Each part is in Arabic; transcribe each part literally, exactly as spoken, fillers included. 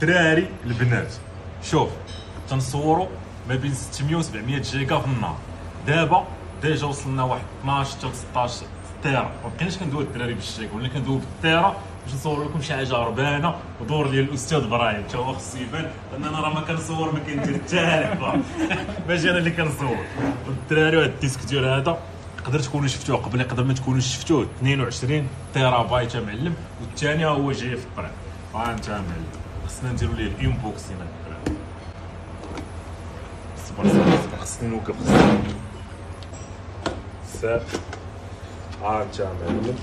الدراري البنات شوف تنصوروا ما بين ستمية و سبعمية جيجا في النهار. دابا ديجا وصلنا واحد اثناش حتى ستطاش تيرا. ما بقيناش كندوي الدراري بالجيجا ولا كندوي بالتيرا باش نصور لكم شي حاجه ربانه. ودور لي الاستاذ ابراهيم حتى هو خصو يبان ان انا راه ما كنصور ما كندير حتى لعبه ماشي انا اللي كنصور. والدراري وهاد الديسك ديال هذا تقدر تكونوا شفتوه قبل، يقدر ما تكونوش شفتوه. اثنين وعشرين تيرا بايت معلم. والثاني هو جاي في الطريق. ها انت معلم خصنا نديرو ليه الانبوكسين الدراري. صبر صبر خصني نوقف خصني ساب. ها انت معلم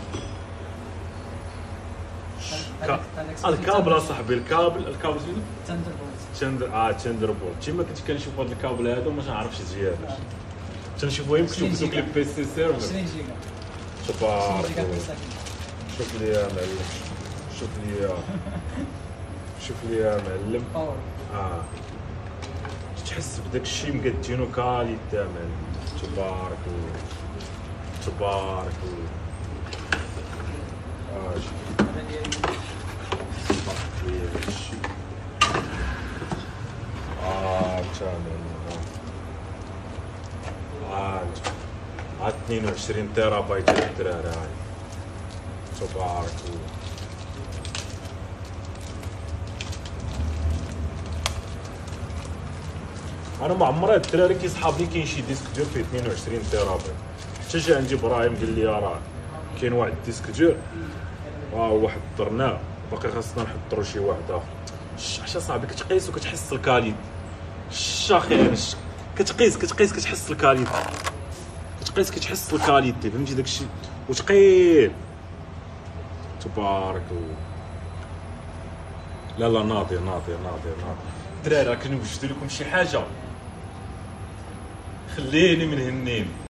الكابل اصاحبي الكابل الكابل شنو؟ تندربولت. تندر اه تندربولت. كيما كنت كنشوف هذا الكابل هذا وما نعرفش زيادة. تنشوفو يمكن شوف دوك لي بي سي سيرفر عشرين جيجا. تبارك عشرين جيجا الله. في السكن. شوف لي يا معلم شوف لي يا شوف لي يا معلم. باور. اه تحس بداك الشيء مقدينو كاليتي يا معلم. تبارك الله تبارك الله. اه شوف هذا ديالي. اه تمام. اه اه اثنين وعشرين تيرا بايت الدراري. هاي تبارك الله. انا ما عمري الدراري كيصحاب لي كاين شي ديسك دور فيه اثنين وعشرين تيرا بايت. حتى جا عندي ابراهيم قال لي راه كاين واحد الديسك دور ها هو حضرناه باقي خاصنا نحضروا شي واحد اخر. عشا صاحبي كتقيس وكتحس الكاليتي. شا خير كتقيس كتقيس كتحس الكاليتي. كتقيس كتحس الكاليتي فهمتي داكشي وثقيل. تبارك الله. لا لا ناضي ناضي ناضي ناضي. الدراري راه كنوجد لكم شي حاجه خليني من هنين.